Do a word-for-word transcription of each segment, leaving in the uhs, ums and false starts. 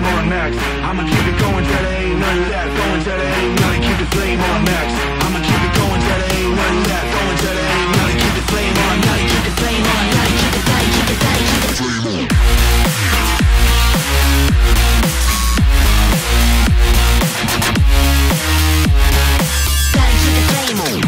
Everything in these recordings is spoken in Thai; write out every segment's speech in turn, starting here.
on max. I'ma keep it going till there ain't none left. Going till there ain't none. Keep the flame on max. I'ma keep it going till there ain't none left. Going till there ain't none. Keep the flame on. Gotta keep the flame on. Gotta keep it, gotta keep it, gotta keep the flame on. Gotta keep the flame on.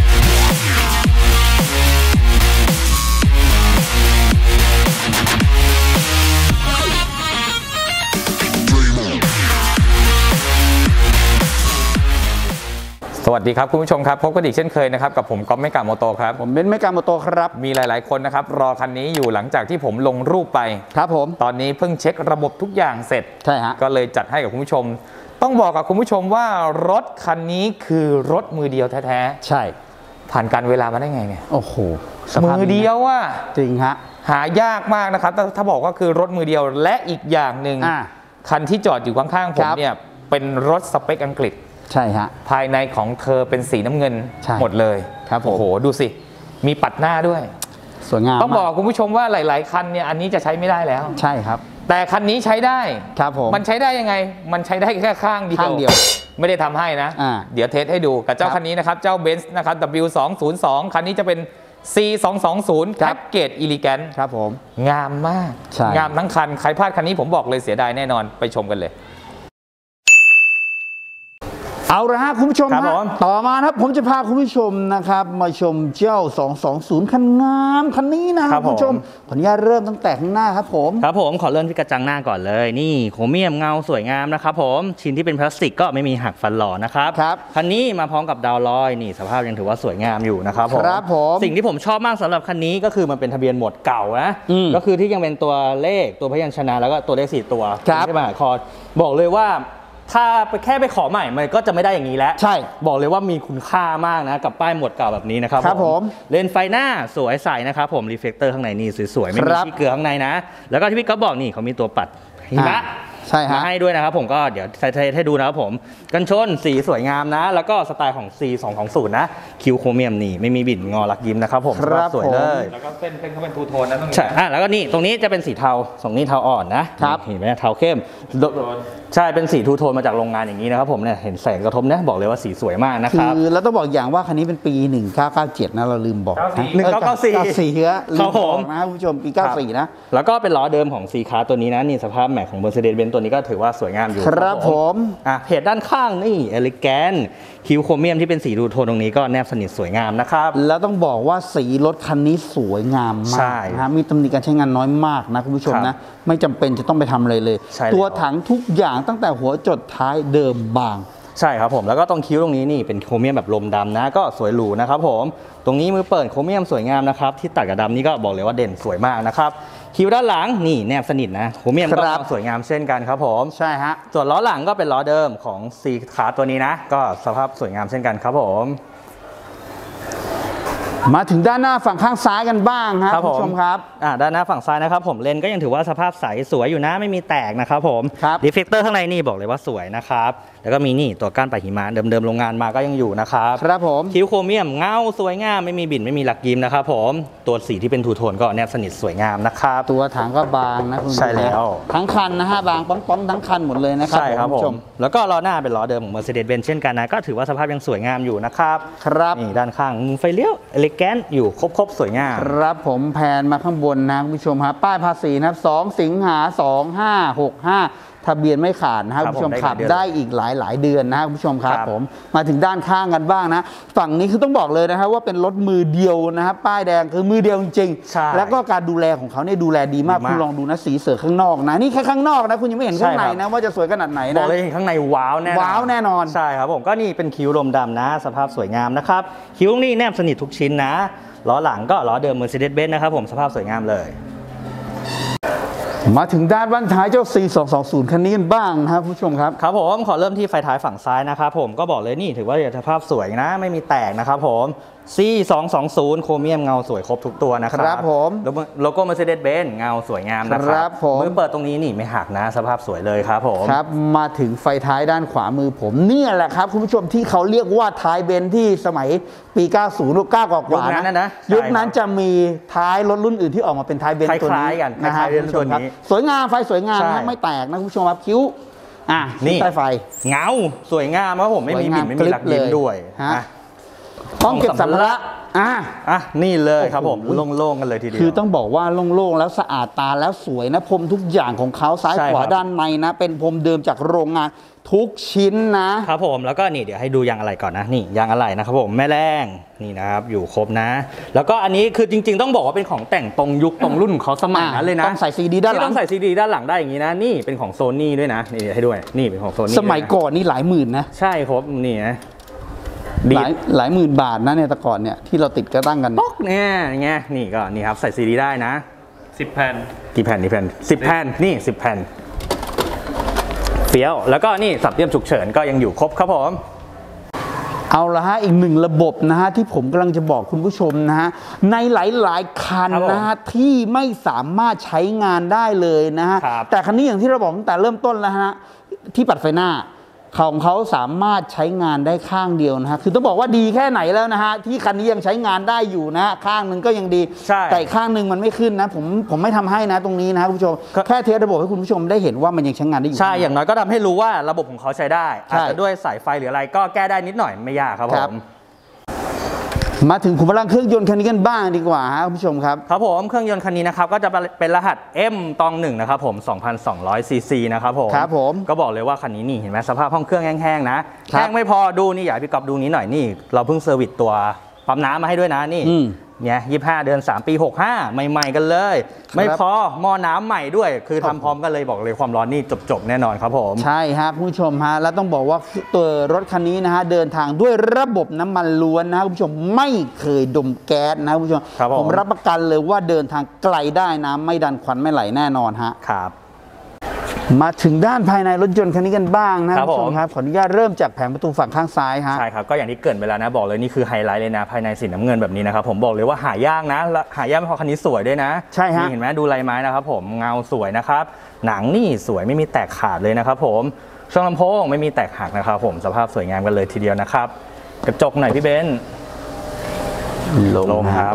สวัสดีครับคุณผู้ชมครับพบกันอีกเช่นเคยนะครับกับผมก๊อฟเมกาโมโตครับผมเบนซ์เมกาโมโตครับมีหลายๆคนนะครับรอคันนี้อยู่หลังจากที่ผมลงรูปไปครับผมตอนนี้เพิ่งเช็คระบบทุกอย่างเสร็จใช่ฮะก็เลยจัดให้กับคุณผู้ชมต้องบอกกับคุณผู้ชมว่ารถคันนี้คือรถมือเดียวแท้ๆใช่ผ่านการเวลามาได้ไงเนี่ยโอ้โหมือเดียวว่าจริงฮะหายากมากนะครับถ้าบอกว่าคือรถมือเดียวและอีกอย่างหนึ่งคันที่จอดอยู่ข้างๆผมเนี่ยเป็นรถสเปคอังกฤษใช่ฮะภายในของเธอเป็นสีน้ำเงินหมดเลยครับผมโอ้โหดูสิมีปัดหน้าด้วยสวยงามต้องบอกคุณผู้ชมว่าหลายๆคันเนี่ยอันนี้จะใช้ไม่ได้แล้วใช่ครับแต่คันนี้ใช้ได้ครับผมมันใช้ได้ยังไงมันใช้ได้แค่ข้างเดียวข้างเดียวไม่ได้ทำให้นะเดี๋ยวเทสให้ดูกับเจ้าคันนี้นะครับเจ้า Benz นะครับ ดับเบิลยู สองศูนย์สอง คันนี้จะเป็น ซี สองสองศูนย์ แพ็กเกจ Elegant ครับผมงามมากงามทั้งคันใครพลาดคันนี้ผมบอกเลยเสียดายแน่นอนไปชมกันเลยเอาละฮะคุณผู้ชมครับต่อมาครับผมจะพาคุณผู้ชมนะครับมาชมเจ้าสองสองศูนย์คันงามคันนี้นะครับคุณผู้ชมขออนุญาตเริ่มตั้งแต่ข้างหน้าครับผมครับผมขอเริ่มที่กระจังหน้าก่อนเลยนี่โครเมียมเงาสวยงามนะครับผมชิ้นที่เป็นพลาสติกก็ไม่มีหักฟันหล่อนะครับครับคันนี้มาพร้อมกับดาวลอยนี่สภาพยังถือว่าสวยงามอยู่นะครับผมครับผมสิ่งที่ผมชอบมากสำหรับคันนี้ก็คือมันเป็นทะเบียนหมวดเก่านะก็คือที่ยังเป็นตัวเลขตัวพยัญชนะแล้วก็ตัวเลขสี่ตัวใช่ไหมคอบอกเลยว่าถ้าไปแค่ไปขอใหม่มันก็จะไม่ได้อย่างนี้แล้วใช่บอกเลยว่ามีคุณค่ามากนะกับป้ายหมวดเก่าแบบนี้นะครับครับผมเลนไฟหน้าสวยใสนะครับผมรีเฟล็กเตอร์ข้างในนี่สวยๆไม่มีที่เกลือข้างในนะแล้วก็ที่พี่ก๊อฟบอกนี่เขามีตัวปัดหิมะใช่ฮะมาให้ด้วยนะครับผมก็เดี๋ยวใส่ให้ดูนะครับผมกันชนสีสวยงามนะแล้วก็สไตล์ของ ซี สองสองศูนย์ นะคิวโครเมียมนี่ไม่มีบิ่นงอลักยิ้มนะครับผมสวยเลยแล้วก็เส้นเส้นเขาเป็นทูโทนนะตรงนี้ใช่อ่ะแล้วก็นี่ตรงนี้จะเป็นสีเทาสองนี้เทาอ่อนนะครับเห็นไหมเทาเข้มใช่เป็นสีทูโทนมาจากโรงงานอย่างนี้นะครับผมเนี่ยเห็นแสงกระทบเนี่ยบอกเลยว่าสีสวยมากนะครับคือแล้วต้องบอกอย่างว่าคันนี้เป็นปีหนึ่งเก้าเก้าเจ็ดนะเราลืมบอกหนึ่งเก้าเก้าสี่สี่เฮ้ยลืมบอกนะคุณผู้ชมปีเก้าสี่นะแล้วก็เป็นล้อเดิมของซีคาร์ตัวนี้นะนี่สภาพแม็กของ Mercedes-Benz ตัวนี้ก็ถือว่าสวยงามอยู่ครับผมอ่ะเพจด้านข้างนี่ Elegant คิวโครเมียมที่เป็นสีทูโทนตรงนี้ก็แนบสนิทสวยงามนะครับแล้วต้องบอกว่าสีรถคันนี้สวยงามมากนะมีตำหนิการใช้งานน้อยมากนะคุณผู้ชมนะไม่จำเป็นจะต้องไปทำอะไรเลยตัวถังทุกอย่างตั้งแต่หัวจดท้ายเดิมบางใช่ครับผมแล้วก็ตรงคิ้วตรงนี้นี่เป็นโครเมียมแบบลมดำนะก็สวยหรูนะครับผมตรงนี้มือเปิดโครเมียมสวยงามนะครับที่ตัดกับดำนี่ก็บอกเลยว่าเด่นสวยมากนะครับคิ้วด้านหลังนี่แนบสนิทนะโครเมียมก็สวยงามเช่นกันครับผมใช่ฮะส่วนล้อหลังก็เป็นล้อเดิมของซีคาร์ตัวนี้นะก็สภาพสวยงามเช่นกันครับผมมาถึงด้านหน้าฝั่งข้างซ้ายกันบ้างครับคุณผู้ชมครับอ่าด้านหน้าฝั่งซ้ายนะครับผมเลนก็ยังถือว่าสภาพใสสวยอยู่นะไม่มีแตกนะครับผมครับรีเฟล็กเตอร์ข้างในนี่บอกเลยว่าสวยนะครับแล้วก็มีนี่ตัวก้านปลายหิมะเดิมๆโรงงานมาก็ยังอยู่นะครับครับผมคิ้วโครเมียมเงาสวยงามไม่มีบิ่นไม่มีหลักยิ้มนะครับผมตัวสีที่เป็นทูโทนก็แนบสนิทสวยงามนะครับตัวถังก็บางนะคุณผู้ชมใช่แล้วทั้งคันนะฮะบางป้องๆทั้งคันหมดเลยนะครับใช่ครับผมแล้วก็ล้อหน้าเป็นล้อเดิมของ Mercedes-Benz เช่นกันนะก็ถือว่าสภาพยังสวยงามอยู่นะครับครับนี่ด้านข้างมุมไฟเลี้ยว Elegant อยู่ครบๆสวยงามครับผมแผนมาข้างบนนะคุณผู้ชมครับป้ายภาษีนะครับสองสิงหาสองห้าหกห้าทะเบียนไม่ขาดนะครับคุณผู้ชมขับได้อีกหลายหลายเดือนนะครับคุณผู้ชมครับผมมาถึงด้านข้างกันบ้างนะฝั่งนี้คือต้องบอกเลยนะครับว่าเป็นรถมือเดียวนะครับป้ายแดงคือมือเดียวจริงๆแล้วก็การดูแลของเขาเนี่ยดูแลดีมากคุณลองดูนะสีเสือข้างนอกนะนี่แค่ข้างนอกนะคุณยังไม่เห็นข้างในนะว่าจะสวยขนาดไหนนะบอกเลยข้างในว้าวแน่ว้าวแน่นอนใช่ครับผมก็นี่เป็นคิ้วลมดำนะสภาพสวยงามนะครับคิ้วนี่แนบสนิททุกชิ้นนะล้อหลังก็ล้อเดิม Mercedes-Benz นะครับผมสภาพสวยงามเลยมาถึงด้านบั้นท้ายเจ้า ซี สองสองศูนย์ คันนี้กันบ้างนะครับผู้ชมครับครับผมขอเริ่มที่ไฟท้ายฝั่งซ้ายนะครับผมก็บอกเลยนี่ถือว่าสภาพสวยนะไม่มีแตกนะครับผม ซี สองสองศูนย์ โครเมียมเงาสวยครบทุกตัวนะครับครับผมโลโก้ Mercedes-Benz เงาสวยงามนะครับมือเปิดตรงนี้นี่ไม่หักนะสภาพสวยเลยครับผมครับมาถึงไฟท้ายด้านขวามือผมนี่แหละครับคุณผู้ชมที่เขาเรียกว่าท้ายเบนซ์ที่สมัยปีเก้าสิบ เก้ากว่าๆนะยุคนั้นจะมีท้ายรถรุ่นอื่นที่ออกมาเป็นท้ายเบนซ์ตัวนี้นะฮะสวยงามไฟสวยงามนะไม่แตกนะคุณผู้ชมครับคิ้วอ่ะนี่ใต้ไฟเงาสวยงามครับผมไม่มีบิ่นไม่มีลักยิ้มด้วยห้องเก็บสัมภาระอ่ะอ่ะนี่เลยครับผมโล่งๆกันเลยทีเดียวคือต้องบอกว่าโล่งๆแล้วสะอาดตาแล้วสวยนะพรมทุกอย่างของเขาซ้ายขวาด้านในนะเป็นพรมเดิมจากโรงงานทุกชิ้นนะครับผมแล้วก็นี่เดี๋ยวให้ดูยางอะไรก่อนนะนี่ยางอะไรนะครับผมแม่แรงนี่นะครับอยู่ครบนะ แล้วก็อันนี้คือจริงๆต้องบอกว่าเป็นของแต่งตรงยุคตรงรุ่นของเขาสมัยนั้นเลยนะต้องใส่ซีดีด้านหลังต้องใส่ซีดีด้านหลังได้อย่างนี้นะนี่เป็นของโซนี่ด้วยนะนี่ให้ด้วยนี่เป็นของโซนี่สมัยก่อนนี่หลายหมื่นนะใช่ครับนี่นะหลายหลายหมื่นบาทนะเนี่ยแต่ก่อนเนี่ยที่เราติดกระตั้งกันป๊อกเนี่ยไงนี่ก็นี่ครับใส่ซีดีได้นะสิบแผ่นกี่แผ่นกี่แผ่นสิบแผ่นนี่สิบแผ่นเฟี้ยวแล้วก็นี่สับเตรียมฉุกเฉินก็ยังอยู่ครบครับผมเอาละฮะอีกหนึ่งระบบนะฮะที่ผมกำลังจะบอกคุณผู้ชมนะฮะในหลายๆคันนะฮะที่ไม่สามารถใช้งานได้เลยนะฮะแต่คันนี้อย่างที่เราบอกตั้งแต่เริ่มต้นแล้วฮะที่ปัดไฟหน้าของเขาสามารถใช้งานได้ข้างเดียวนะฮะคือต้องบอกว่าดีแค่ไหนแล้วนะฮะที่คันนี้ยังใช้งานได้อยู่นะข้างหนึ่งก็ยังดีแต่ข้างหนึ่งมันไม่ขึ้นนะผมผมไม่ทำให้นะตรงนี้นะคุณผู้ชมแค่เทสระบบให้คุณผู้ชมได้เห็นว่ามันยังใช้งานได้อยู่ใช่อย่างน้อยก็ทำให้รู้ว่าระบบของเขาใช้ได้อาจจะด้วยสายไฟหรืออะไรก็แก้ได้นิดหน่อยไม่ยากครับผมมาถึงขุมพลังเครื่องยนต์คันนี้กันบ้างดีกว่าครับคุณผู้ชมครับครับผมเครื่องยนต์คันนี้นะครับก็จะเป็นรหัส M ตองหนึ่งนะครับผม สองพันสองร้อย ซี ซี นะครับผมครับผมก็บอกเลยว่าคันนี้นี่เห็นไหมสภาพห้องเครื่องแห้งๆนะแห้งไม่พอดูนี่อยากให้พี่ก๊อฟดูนี้หน่อยนี่เราเพิ่งเซอร์วิสตัวปั๊มน้ำมาให้ด้วยนะนี่เนี่ยยี่สิบห้าเดือนสามปีหกสิบห้าใหม่ๆกันเลยไม่พอหม้อน้ำใหม่ด้วยคือทำพร้อมกันเลยบอกเลยความร้อนนี่จบๆแน่นอนครับผมใช่ครับคุณผู้ชมฮะแล้วต้องบอกว่าตัวรถคันนี้นะฮะเดินทางด้วยระบบน้ำมันล้วนนะคุณผู้ชมไม่เคยดมแก๊สนะคุณผู้ชมผมรับประกันเลยว่าเดินทางไกลได้นะไม่ดันควันไม่ไหลแน่นอนฮะครับมาถึงด้านภายในรถยนต์คันนี้กันบ้างนะคุณผู้ชมครับขออนุญาตเริ่มจากแผงประตูฝั่งข้างซ้ายฮะใช่ครับก็อย่างที่เกริ่นไปแล้วนะบอกเลยนี่คือไฮไลท์เลยนะภายในสีน้ำเงินแบบนี้นะครับผมบอกเลยว่าหายากนะหายากไม่พอคันนี้สวยด้วยนะใช่ฮะเห็นไหมดูลายไม้นะครับผมเงาสวยนะครับหนังนี่สวยไม่มีแตกขาดเลยนะครับผมช่องลำโพงไม่มีแตกหักนะครับผมสภาพสวยงามกันเลยทีเดียวนะครับกระจกหน่อยพี่เบนซ์ลงครับ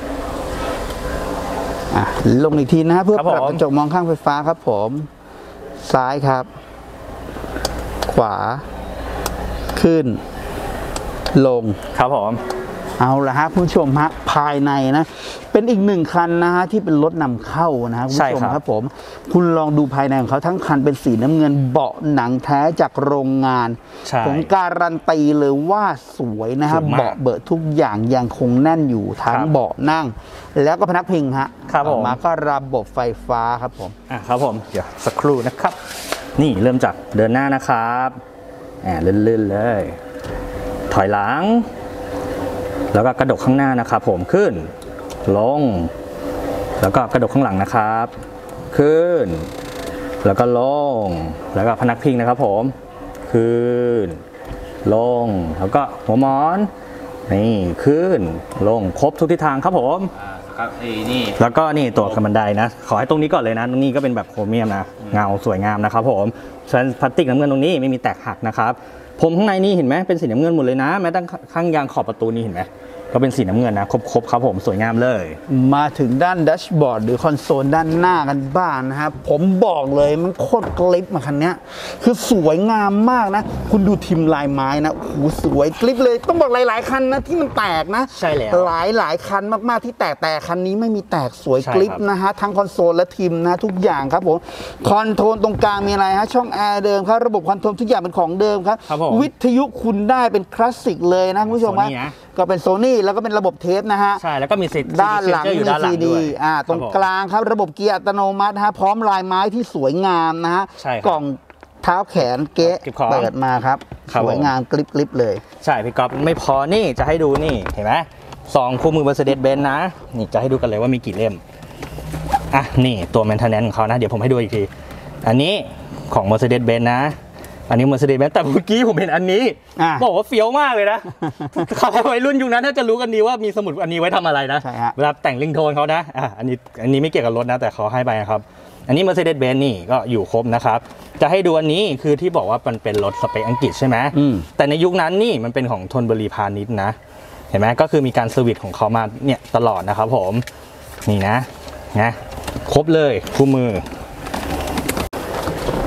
ลงอีกทีนะเพื่อปรับกระจกมองข้างไฟฟ้าครับผมซ้ายครับขวาขึ้นลงครับผมเอาละฮะคุณผู้ชมฮะภายในนะเป็นอีกหนึ่งคันนะฮะที่เป็นรถนำเข้านะคุณผู้ชมครับผมคุณลองดูภายในของเขาทั้งคันเป็นสีน้ำเงินเบาะหนังแท้จากโรงงานผมการันตีเลยว่าสวยนะฮะเบาะเบอะทุกอย่างยังคงแน่นอยู่ทั้งเบาะนั่งแล้วก็พนักพิงฮะต่อมาก็ระบบไฟฟ้าครับผมอ่ะครับผมเดี๋ยวสักครู่นะครับนี่เริ่มจากเดินหน้านะครับแอบลื่นๆเลยถอยหลังแล้วก็กระดกข้างหน้านะครับผมขึ้นลงแล้วก็กระดกข้างหลังนะครับขึ้นแล้วก็ลงแล้วก็พนักพิงนะครับผมขึ้นลงแล้วก็หัวหมอนนี่ขึ้นลงครบทุกทิศทางครับผมครับไอ้นี่แล้วก็นี่ตัวบันไดนะขอให้ตรงนี้ก่อนเลยนะตรงนี้ก็เป็นแบบโครเมียมนะเงาสวยงามนะครับผมส่วนพลาสติกน้ำเงินตรงนี้ไม่มีแตกหักนะครับผมข้างในนี่เห็นไหมเป็นสีน้ำเงินหมดเลยนะแม้แต่ข้างยางขอบประตูนี่เห็นไหมก็เป็นสีน้ำเงินนะครบๆครับผมสวยงามเลยมาถึงด้านแดชบอร์ดหรือคอนโซลด้านหน้ากันบ้างนะครับผมบอกเลยมันโคตรกลิปมาคันนี้คือสวยงามมากนะคุณดูทิมลายไม้นะโอ้โหสวยกลิปเลยต้องบอกหลายๆคันนะที่มันแตกนะใช่แล้วหลายหลายคันมากๆที่แตกแต่คันนี้ไม่มีแตกสวยกลิปนะฮะทั้งคอนโซลและทิมนะทุกอย่างครับผมคอนโทรลตรงกลางมีอะไรฮะช่องแอร์เดิมครับระบบคอนโทรลทุกอย่างเป็นของเดิมครับวิทยุคุณได้เป็นคลาสสิกเลยนะคุณผู้ชมครับก็เป็นโซนี่แล้วก็เป็นระบบเทปนะฮะใช่แล้วก็มีซีด้านหลังมีซีดีอ่าตรงกลางครับระบบเกียร์อัตโนมัติฮะพร้อมลายไม้ที่สวยงามนะฮะกล่องเท้าแขนเก๊ะเปิดมาครับสวยงามกริบๆเลยใช่พี่ก๊อฟไม่พอนี่จะให้ดูนี่เห็นไหมซองคู่มือ Mercedes-Benz นะนี่จะให้ดูกันเลยว่ามีกี่เล่มอ่ะนี่ตัว maintenance ของเขานะเดี๋ยวผมให้ดูอีกทีอันนี้ของ Mercedes-Benz นะอันนี้ Mercedes-Benz แต่เมื่อกี้ผมเห็นอันนี้บอกว่าเฟี้ยวมากเลยนะเขาวัยรุ่นยุคนั้นถ้าจะรู้กันดีว่ามีสมุดอันนี้ไว้ทำอะไรนะเวลาแต่งลิงโทนเขานะอ่ะอันนี้อันนี้ไม่เกี่ยวกับรถนะแต่เขาให้ไปนะครับอันนี้ Mercedes-Benz นี่ก็อยู่ครบนะครับจะให้ดูอันนี้คือที่บอกว่ามันเป็นรถสเปคอังกฤษใช่ไหมแต่ในยุคนั้นนี่มันเป็นของธนบุรีพาณิชย์นะเห็นไหมก็คือมีการเซอร์วิสของเขามาเนี่ยตลอดนะครับผมนี่นะนะครบเลยคู่มือ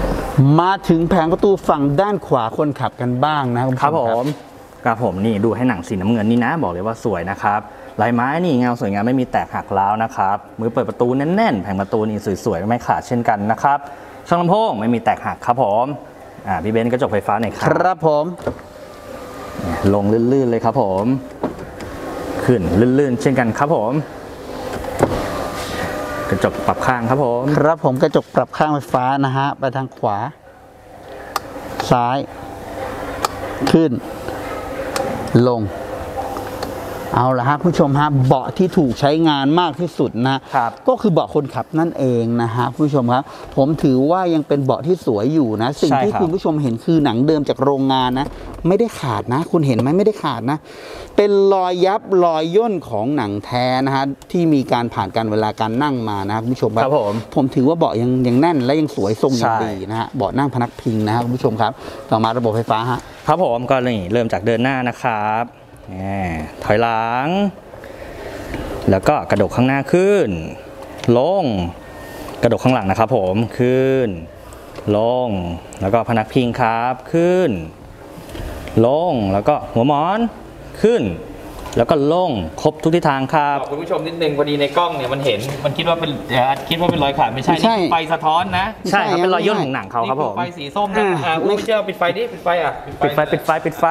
มาถึงแผงประตูฝั่งด้านขวาคนขับกันบ้างนะครับครับผมครับผมนี่ดูให้หนังสีน้ำเงินนี่นะบอกเลยว่าสวยนะครับลายไม้นี่เงาสวยงามไม่มีแตกหักร้าวนะครับมือเปิดประตูแน่นๆแผงประตูนี่สวยๆไม่ขาดเช่นกันนะครับช่องลำโพงไม่มีแตกหักครับผมอ่าพี่เบนซ์กระจกไฟฟ้าหน่อยครับครับผมลงลื่นๆเลยครับผมขึ้นลื่นๆเช่นกันครับผมกระจกปรับข้างครับผมครับผมกระจกปรับข้างไฟฟ้านะฮะไปทางขวาซ้ายขึ้นลงเอาละครับผู้ชมฮะเบาะที่ถูกใช้งานมากที่สุดนะก็คือเบาะคนขับนั่นเองนะฮะผู้ชมครับผมถือว่ายังเป็นเบาะที่สวยอยู่นะสิ่งที่คุณผู้ชมเห็นคือหนังเดิมจากโรงงานนะไม่ได้ขาดนะคุณเห็นไหมไม่ได้ขาดนะเป็นรอยยับรอยย่นของหนังแท้นะฮะที่มีการผ่านการเวลาการนั่งมานะคุณผู้ชมครับผมผมถือว่าเบาะยังยังแน่นและยังสวยทรงยังดีนะฮะเบาะนั่งพนักพิงนะฮะคุณผู้ชมครับต่อมาระบบไฟฟ้าฮะครับผมก็นี่เริ่มจากเดินหน้านะครับถอยหลังแล้วก็กระดกข้างหน้าขึ้นลงกระดกข้างหลังนะครับผมขึ้นลงแล้วก็พนักพิงครับขึ้นลงแล้วก็หัวหมอนขึ้นแล้วก็ลงครบทุกทิศทางครับคุณผู้ชมนิดนึงพอดีในกล้องเนี่ยมันเห็นมันคิดว่าเป็นคิดว่าเป็นรอยขาดไม่ใช่นี่ไฟสะท้อนนะใช่ครับเป็นรอยย่นของหนังเขาครับผมไฟสีส้มนะไม่เชื่อปิดไฟดิปิดไฟอ่ะปิดไฟปิดไฟปิดไฟ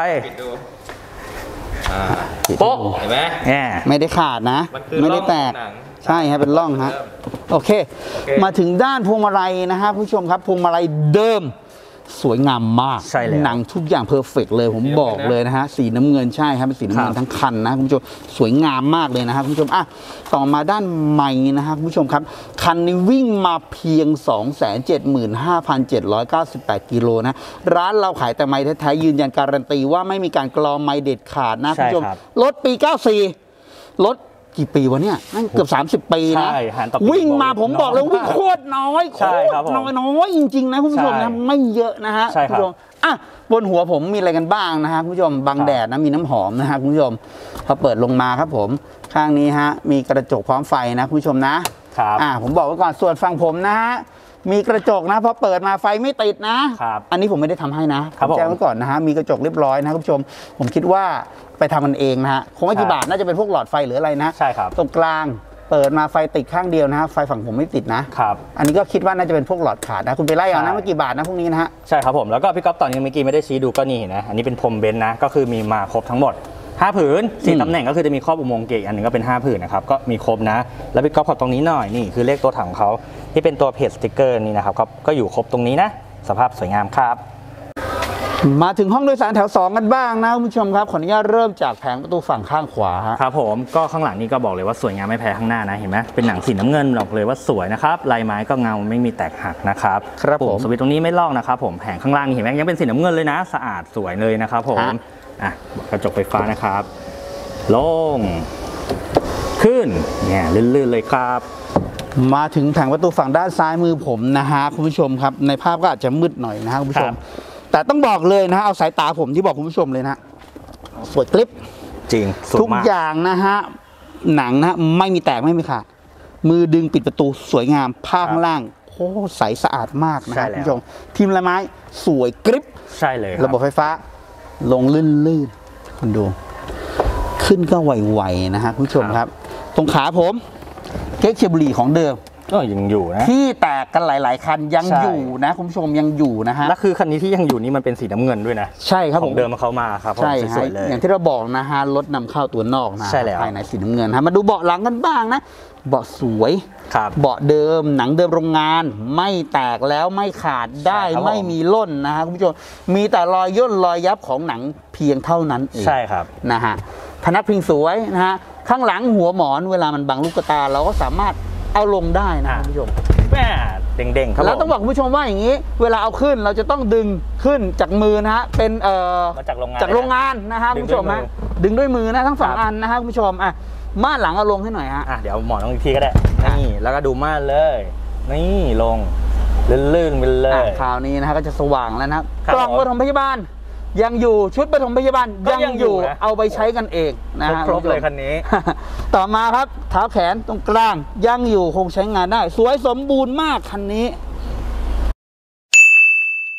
โป๊ะเห็นไหมไม่ได้ขาดนะไม่ได้แตกใช่ครับเป็นร่องฮะโอเคมาถึงด้านพวงมาลัยนะฮะผู้ชมครับพวงมาลัยเดิมสวยงามมากหนังทุกอย่างเพอร์เฟกต์เลยผมบอกเลยนะฮะสีน้ำเงินใช่ครับเป็นสีน้ำเงินทั้งคันนะคุณผู้ชมสวยงามมากเลยนะครับคุณผู้ชมอ่ะต่อมาด้านใหม่นะฮะคุณผู้ชมครับคันนี้วิ่งมาเพียง สองแสนเจ็ดหมื่นห้าพันเจ็ดร้อยเก้าสิบแปด กิโลนะร้านเราขายแต่ไม้แท้ๆยืนยันการันตีว่าไม่มีการกรอไม้เด็ดขาดนะคุณผู้ชมรถปีเก้าสี่รถกี่ปีวะเนี่ยนั่นเกือบสามสิบปีนะวิ่งมาผมบอกเลยวิ่งโคตรน้อยโคตรน้อยน้อยจริงๆนะคุณผู้ชมนะไม่เยอะนะฮะคุณผู้ชมอ่ะบนหัวผมมีอะไรกันบ้างนะฮะคุณผู้ชมบังแดดนะมีน้ำหอมนะฮะคุณผู้ชมพอเปิดลงมาครับผมข้างนี้ฮะมีกระจกพร้อมไฟนะคุณผู้ชมนะครับอ่ะผมบอกไว้ก่อนส่วนฝั่งผมนะฮะมีกระจกนะพอเปิดมาไฟไม่ติดนะอันนี้ผมไม่ได้ทำให้นะแจ้งไว้ก่อนนะฮะมีกระจกเรียบร้อยนะคุณผู้ชมผมคิดว่าไปทำมันเองนะฮะคงไม่กี่บาทน่าจะเป็นพวกหลอดไฟหรืออะไรนะใช่ครับตรงกลางเปิดมาไฟติดข้างเดียวนะฮะไฟฝั่งผมไม่ติดนะครับอันนี้ก็คิดว่าน่าจะเป็นพวกหลอดขาดนะคุณไปไล่เอานะเมื่อกี่บาทนะพวกนี้นะฮะใช่ครับผมแล้วก็พี่ก๊อฟตอนนี้เมื่อกี้ไม่ได้ชี้ดูก็นี่นะอันนี้เป็นพรมเบนซ์นะก็คือมีมาครบทั้งหมดห้าผืนสี่ตำแหน่งก็คือจะมีครอบอุโมงค์เกตอันหนึ่งก็เป็นห้าผืนนะครับก็มีครบนะแล้วพี่ก๊อฟขอตรงนี้หน่อยนี่คือเลขตัวถังของเขาที่เป็นตัวเพจสติ๊กเกอร์นี่นะครับก็อยู่ครบตรงนี้นะสภาพสวยงามครับมาถึงห้องโดยสารแถวสองกันบ้างนะคุณผู้ชมครับขออนุญาตเริ่มจากแผงประตูฝั่งข้างขวาครับผมก็ข้างหลังนี้ก็บอกเลยว่าสวยงามไม่แพ้ข้างหน้านะเห็นไหมเป็นหนังสีน้ำเงินบอกเลยว่าสวยนะครับลายไม้ก็เงาไม่มีแตกหักนะครับครับผมสวิตช์ตรงนี้ไม่ลอกนะครับผมแผงข้างล่างนี่เห็นไหมยังเป็นสีน้ำเงินเลยนะสะอาดสวยเลยนะครับผมอ่ะกระจกไฟฟ้านะครับลงขึ้นเนี่ยลื่นๆเลยครับมาถึงแผงประตูฝั่งด้านซ้ายมือผมนะฮะคุณผู้ชมครับในภาพก็อาจจะมืดหน่อยนะฮะคุณผู้ชมแต่ต้องบอกเลยนะฮะเอาสายตาผมที่บอกคุณผู้ชมเลยนะสวยกริบจริงทุกอย่างนะฮะหนังนะไม่มีแตกไม่มีขาดมือดึงปิดประตูสวยงามผ้าข้างล่างโอ้ใสสะอาดมากนะครับคุณผู้ชมทีมละไม้สวยกริบใช่เลยระบบไฟฟ้าลงลื่นๆคุณดูขึ้นก็ไวๆนะฮะคุณผู้ชมครับตรงขาผมเก๊กเชียบุรีของเดิมก็ยังอยู่นะที่แตกกันหลายๆคันยังอยู่นะคุณผู้ชมยังอยู่นะฮะและคือคันนี้ที่ยังอยู่นี่มันเป็นสีน้ำเงินด้วยนะใช่ครับผมเดิมมาเขามาครับใช่ใช่อย่างที่เราบอกนะฮะรถนำเข้าตัวนอกนะใช่แล้วภายในสีน้ำเงินฮะมาดูเบาะหลังกันบ้างนะเบาะสวยเบาะเดิมหนังเดิมโรงงานไม่แตกแล้วไม่ขาดได้ไม่มีล่นนะฮะคุณผู้ชมมีแต่รอยย่นรอยยับของหนังเพียงเท่านั้นเองใช่ครับนะฮะพนักพิงสวยนะฮะข้างหลังหัวหมอนเวลามันบังลูกตาเราก็สามารถเอาลงได้นะคุณผู้ชมแม่เด้งๆครับแล้วต้องบอกคุณผู้ชมว่าอย่างนี้เวลาเอาขึ้นเราจะต้องดึงขึ้นจากมือนะฮะเป็นเอ่อจากโรงงานจากโรงงานนะฮะคุณผู้ชมฮะดึงด้วยมือนะทั้งสองอันนะฮะคุณผู้ชมอ่ะม่านหลังเอาลงให้หน่อยฮะอ่ะเดี๋ยวหมอนลงอีกทีก็ได้นี่แล้วก็ดูม่านเลยนี่ลงลื่นๆไปเลยคราวนี้นะฮะก็จะสว่างแล้วนะกล่องปฐมพยาบาลยังอยู่ชุดปฐมพยาบาลยังอยู่เอาไปใช้กันเองนะฮะครบเลยคันนี้ต่อมาครับเท้าแขนตรงกลางยังอยู่คงใช้งานได้สวยสมบูรณ์มากคันนี้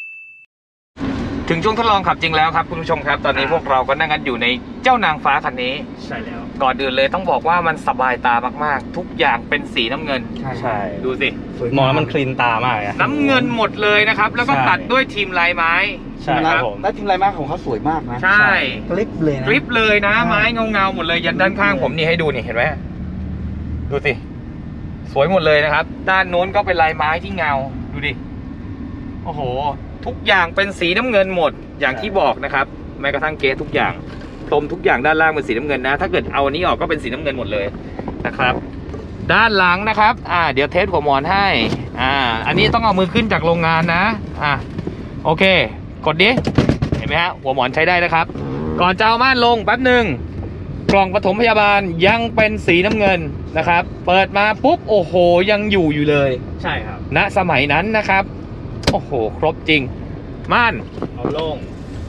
ถึงช่วงทดลองขับจริงแล้วครับคุณผู้ชมครับตอนนี้พวกเราก็นั่งกันอยู่ในเจ้านางฟ้าคันนี้ใช่แล้วก่อนอื่นเลยต้องบอกว่ามันสบายตามากๆทุกอย่างเป็นสีน้ำเงินใช่ดูสิมองแล้วมันคลีนตามากน้ำเงินหมดเลยนะครับแล้วก็ตัดด้วยทีมลายไม้ใช่ครับและทีมลายไม้ของเขาสวยมากนะใช่กริบเลยนะกริบเลยนะไม้เงาๆหมดเลยยันด้านข้างผมนี่ให้ดูนี่เห็นไหมดูสิสวยหมดเลยนะครับด้านโน้นก็เป็นลายไม้ที่เงาดูดิโอ้โหทุกอย่างเป็นสีน้ำเงินหมดอย่างที่บอกนะครับแม้กระทั่งเกสทุกอย่างพรมทุกอย่างด้านล่างเป็นสีน้ำเงินนะถ้าเกิดเอาอันนี้ออกก็เป็นสีน้ำเงินหมดเลยนะครับด้านหลังนะครับอ่าเดี๋ยวเทสหัวหมอนให้อ่าอันนี้ต้องเอามือขึ้นจากโรงงานนะอ่าโอเคกดดิเห็นไหมฮะหัวหมอนใช้ได้นะครับก่อนจะเอาม่านลงแป๊บหนึ่งกล่องปฐมพยาบาลยังเป็นสีน้ำเงินนะครับเปิดมาปุ๊บโอ้โหยังอยู่อยู่เลยใช่ครับณสมัยนั้นนะครับโอ้โหครบจริงม่านเอาลง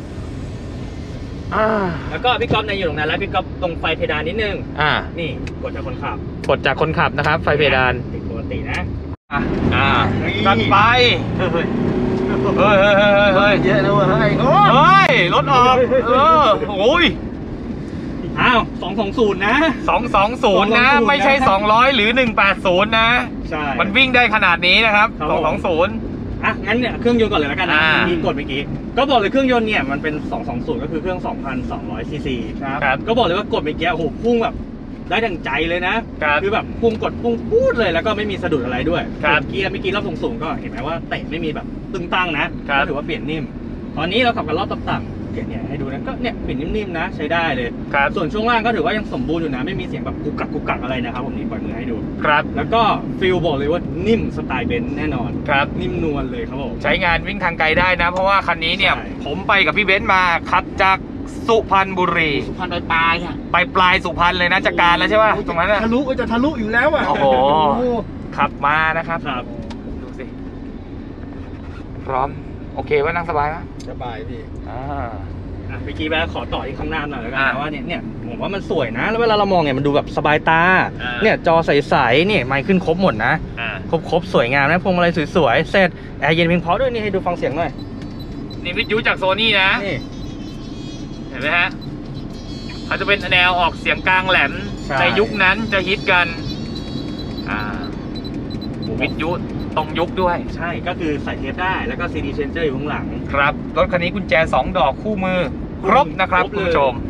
แล้วก็พี่ก๊อฟในอยู่ตรงนั้นแล้วพี่ก๊อฟตรงไฟเพดานนิดนึงอ่านี่กดจากคนขับกดจากคนขับนะครับไฟเพดานติดปกตินะอ่าอ่ากันไปเฮ้ยเฮ้ยเฮ้ยเฮ้ยเยอะนะเว้ยเฮ้ยรถออกเออโอ้ยอ้าวสองสองศูนย์นะสองสองศูนย์นะไม่ใช่สองร้อยหรือหนึ่งแปดศูนย์นะใช่มันวิ่งได้ขนาดนี้นะครับสองสองศูนย์อ่ะงั้นเนี่ยเครื่องยนต์ก่อนเลยแล้วกันนะมีกดเมื่อกี้ก็บอกเลยเครื่องยนต์เนี่ยมันเป็นสองสองศูนย์ก็คือเครื่อง สองพันสองร้อย ซีซีครับก็บอกเลยว่ากดเมื่อกี้โอ้โหพุ่งแบบได้ดังใจเลยนะคือแบบพุ่งกดพุ่งพูดเลยแล้วก็ไม่มีสะดุดอะไรด้วยเกียร์เมื่อกี้รอบสูงๆก็เห็นไหมว่าเตะไม่มีแบบตึงตั้งนะก็ถือว่าเปลี่ยนนิ่มตอนนี้เราขับกันรอบต่ำๆเนี่ยให้ดูนะก็เนี่ยเปลี่ยนนิ่มๆนะใช้ได้เลยส่วนช่วงล่างก็ถือว่ายังสมบูรณ์อยู่นะไม่มีเสียงแบบกุกกักกุกกักอะไรนะครับผมนี่ปล่อยมือให้ดูครับแล้วก็ฟิลบอกเลยว่านิ่มสไตล์เบนซ์แน่นอนครับนิ่มนวลเลยครับผมใช้งานวิ่งทางไกลได้นะเพราะว่าคันนี้เนี่ยผมไปกับพี่เบนซ์มาขับจากสุพรรณบุรีสุพรรณไปปลายอ่ะไปปลายสุพรรณเลยนะจากการแล้วใช่ป่ะตรงนั้นทะลุก็จะทะลุอยู่แล้วอ่ะโอ้โหขับมานะครับครับดูสิพร้อมโอเคว่านั่งสบายไหมสบายพี่อ่าเมื่อกี้แม่ขอต่อที่ข้างหน้าหน่อยแล้วกันนะว่าเนี่ยเนี่ยผมว่ามันสวยนะแล้วเวลาเรามองเนี่ยมันดูแบบสบายตาเนี่ยจอใสๆเนี่ยไมค์ขึ้นครบหมดนะครบครบสวยงามนะพวงมาลัยสวยๆเสร็จแอร์เย็นเพียงพอด้วยนี่ให้ดูฟังเสียงหน่อยนี่วิทยุจากโซนี่นะเห็นไหมฮะเขาจะเป็นแนวออกเสียงกลางแหลมในยุคนั้นจะฮิตกันอ่าวิทยุตรงยุคด้วยใช่ก็คือใส่เทปได้แล้วก็ซีดีเชนเจอร์อยู่ข้างหลังครับรถคันนี้กุญแจสองดอกคู่มือครบนะครับคุณผู้ชม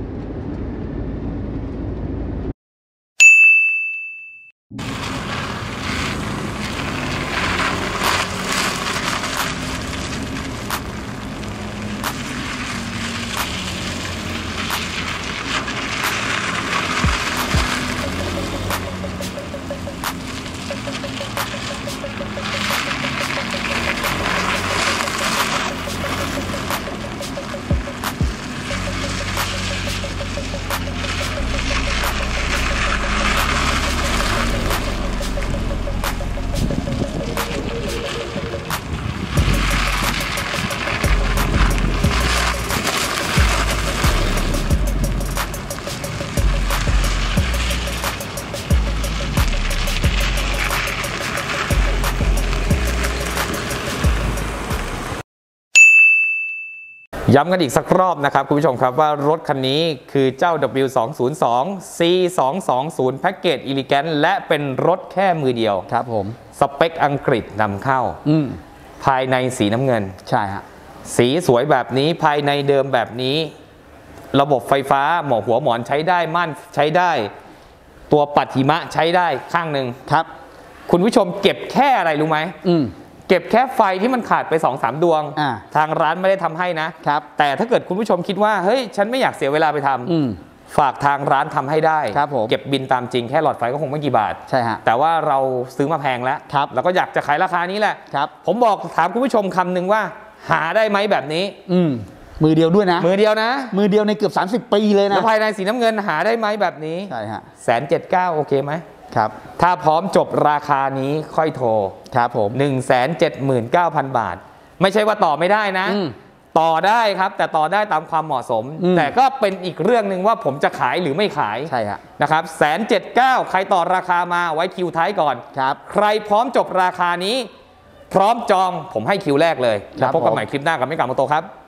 ย้ำกันอีกสักรอบนะครับคุณผู้ชมครับว่ารถคันนี้คือเจ้า ดับเบิลยู สองศูนย์สอง ซี สองสองศูนย์ Package Elegant และเป็นรถแค่มือเดียวครับผมสเปคอังกฤษนำเข้าภายในสีน้ำเงินใช่ฮะสีสวยแบบนี้ภายในเดิมแบบนี้ระบบไฟฟ้าหมอหัวหมอนใช้ได้ม่านใช้ได้ตัวปัดหิมะใช้ได้ข้างหนึ่งครับคุณผู้ชมเก็บแค่อะไรรู้ไหมเก็บแค่ไฟที่มันขาดไป สองสาม ดวงทางร้านไม่ได้ทำให้นะครับแต่ถ้าเกิดคุณผู้ชมคิดว่าเฮ้ยฉันไม่อยากเสียเวลาไปทำฝากทางร้านทำให้ได้เก็บบินตามจริงแค่หลอดไฟก็คงไม่กี่บาทใช่ฮะแต่ว่าเราซื้อมาแพงแล้วแล้วก็อยากจะขายราคานี้แหละผมบอกถามคุณผู้ชมคำหนึ่งว่าหาได้ไหมแบบนี้อืมือเดียวด้วยนะมือเดียวนะมือเดียวในเกือบสามสิบปีเลยนะแล้วภายในสีน้ำเงินหาได้ไหมแบบนี้ใช่ฮะแสนเจ็ดเก้าโอเคไหมครับถ้าพร้อมจบราคานี้ค่อยโทรครับผมหนึ่งแสนเจ็ดหมื่นเก้าพัน บาทไม่ใช่ว่าต่อไม่ได้นะต่อได้ครับแต่ต่อได้ตามความเหมาะสมแต่ก็เป็นอีกเรื่องหนึ่งว่าผมจะขายหรือไม่ขายใช่ครับนะครับแสนเจ็ดเก้าใครต่อราคามาไว้คิวท้ายก่อนครับใครพร้อมจบราคานี้พร้อมจองผมให้คิวแรกเลยแล้วพบกันใหม่คลิปหน้ากับมิกาโมโตครับ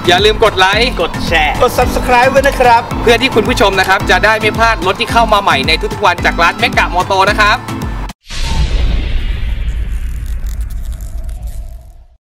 อย่าลืมกดไลค์กดแชร์กด ซับสไครบ์ ไว้นะครับเพื่อที่คุณผู้ชมนะครับจะได้ไม่พลาดรถที่เข้ามาใหม่ในทุกๆวันจากร้านเมกะมอโตนะครับ